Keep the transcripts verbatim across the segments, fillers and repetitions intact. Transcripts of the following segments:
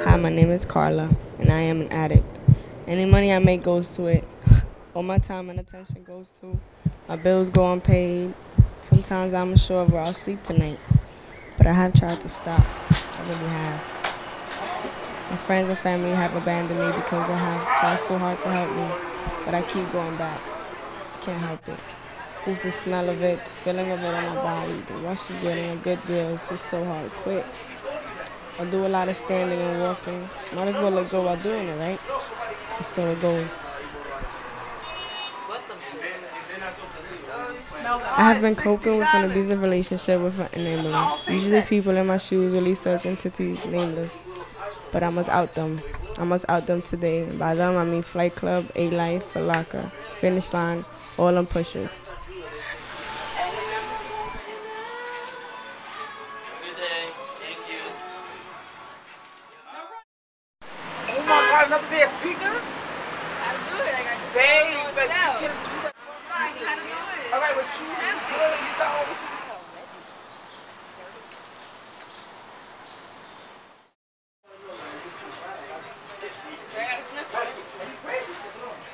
Hi, my name is Carla, and I am an addict. Any money I make goes to it. All my time and attention goes to. My bills go unpaid. Sometimes I'm unsure of where I'll sleep tonight. But I have tried to stop. I really have. My friends and family have abandoned me because they have tried so hard to help me. But I keep going back. I can't help it. Just the smell of it, the feeling of it on my body, the rush of getting a good deal is just so hard to quit. I do a lot of standing and walking. Might as well let go while doing it, right? That's still it goes. I have been coping with an abusive relationship with an enabler. Usually people in my shoes release such entities, nameless. But I must out them. I must out them today. By them, I mean Flight Club, A-Life, Foot Locker, Finish Line, all them pushers. Oh my God, another pair of speakers? How to do it? Like I just Babe, don't know but it's you out. can't do that. Right, how to do it? All right, but you, It's tempting. girl, you got all this. I gotta sniff it.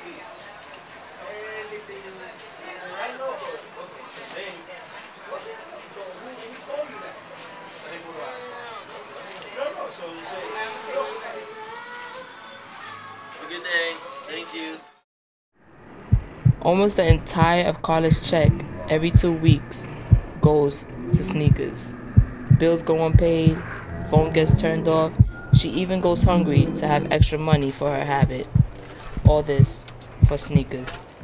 Have a good day. Thank you. Almost the entire of Carla's check every two weeks goes to sneakers. Bills go unpaid, phone gets turned off, she even goes hungry to have extra money for her habit. All this for sneakers.